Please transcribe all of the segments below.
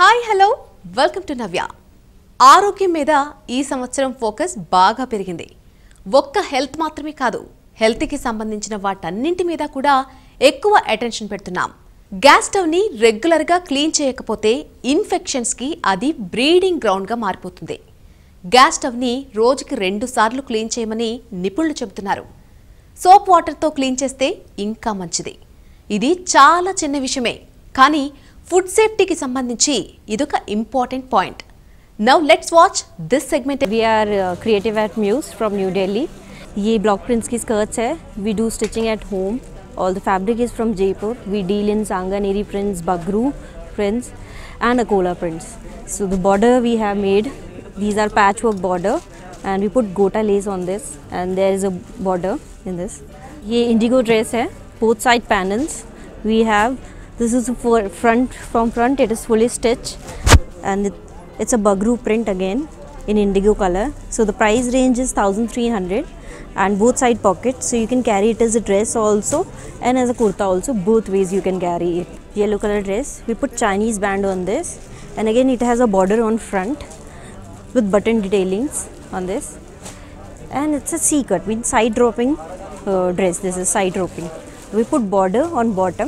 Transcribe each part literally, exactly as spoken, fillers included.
Hi hello welcome to Navya. ఆరోగ్యం మీద ఈ సంవత్సరం ఫోకస్ బాగా పెరిగింది. ఒక్క హెల్త్ మాత్రమే కాదు, హెల్త్ కి సంబంధించిన వాటన్నింటి మీద కూడా ఎక్కువ అటెన్షన్ పెడుతున్నాం. గ్యాస్ స్టవ్ ని రెగ్యులర్ గా క్లీన్ చేయకపోతే ఇన్ఫెక్షన్స్ కి అది బ్రీడింగ్ గ్రౌండ్ గా మారిపోతుంది. గ్యాస్ స్టవ్ ని రోజుకి రెండు సార్లు క్లీన్ చేయమని నిపుణులు చెబుతున్నారు. సోప్ వాటర్ తో క్లీన్ చేస్తే ఇంకా మంచిది. ఇది చాలా చిన్న విషయమే, కానీ ఫుడ్ సేఫ్టీకి సంబంధించి ఇదొక important point. Now let's watch this segment. We are uh, creative at Muse from New Delhi. ये block prints की skirts है. We do stitching at home. All the fabric is from Jaipur. We deal in Sanganeri prints, Bagru prints and Akola prints. So the border we have made, these are patchwork border and we put gota lace on this and there is a border in this. ये indigo dress है. Both side panels we have. This is for front, from front it is fully stitched and it, it's a Bagru print again in indigo color. So the price range is one thousand three hundred and both side pockets, so you can carry it as a dress also and as a kurta also, both ways you can carry it. Yellow color dress, we put Chinese band on this and again it has a border on front with button detailings on this, and it's a C cut with side dropping uh, dress. This is side dropping. We put border on bottom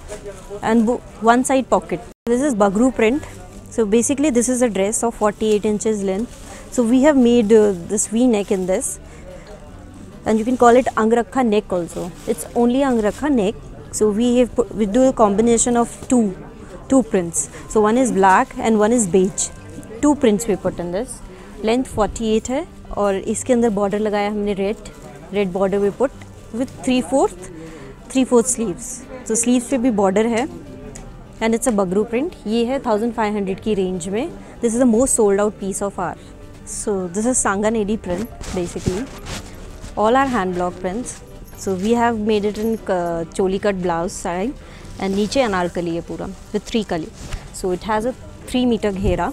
and one side pocket. This is Bagru print. So basically this is a dress of forty-eight inches length. So we have made uh, this V neck in this, and you can call it Angrakha neck also. It's only Angrakha neck. So we have put, we do a combination of two two prints. So one is black and one is beige. Two prints we put in this. Length forty-eight है और इसके अंदर border लगाया हमने red. Red border we put with three fourth three fourth sleeves. So sleeves पे भी border है and it's a Bagru print. ये है fifteen hundred की range में. This is the most sold out piece of ours. So this is Sanganeri print basically. All are hand block prints. So we have made it in uh, choli cut blouse side and नीचे अनारकली है पूरा with three कली. So it has a three meter घेरा.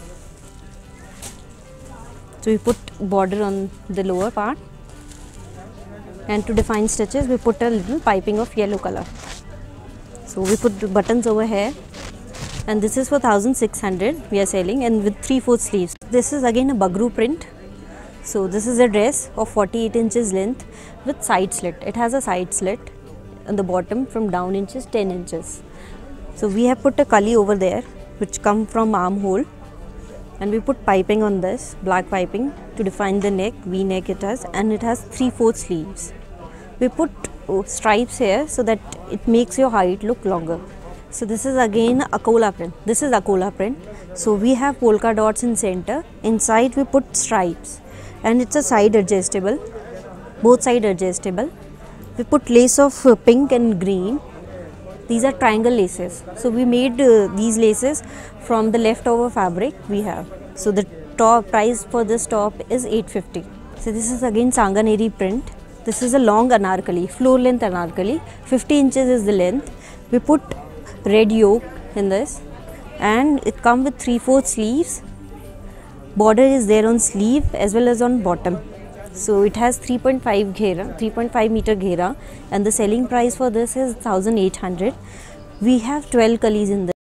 So we put border on the lower part and to define stitches we put a little piping of yellow color. So we put the buttons over here and this is for one thousand six hundred we are selling and with three fourth sleeves. This is again a Bagru print. So this is a dress of forty-eight inches length with side slit. It has a side slit on the bottom from down inches ten inches. So we have put a kali over there which come from armhole and we put piping on this, black piping to define the neck, V neck it has, and it has three fourth sleeves. We put oh, stripes here so that it makes your height look longer. So this is again Akola print. This is Akola print. So we have polka dots in center. Inside we put stripes and it's a side adjustable, both side adjustable. We put lace of uh, pink and green. These are triangle laces. So we made uh, these laces from the leftover fabric we have. So the top price for this top is eight fifty. So this is again Sanganeri print. This is a long anarkali, floor length anarkali. fifty inches is the length. We put red yoke in this and it comes with three fourth sleeves. Border is there on sleeve as well as on bottom. So it has three point five ghera, three point five meter ghera, and the selling price for this is one thousand eight hundred. We have twelve kalis in this.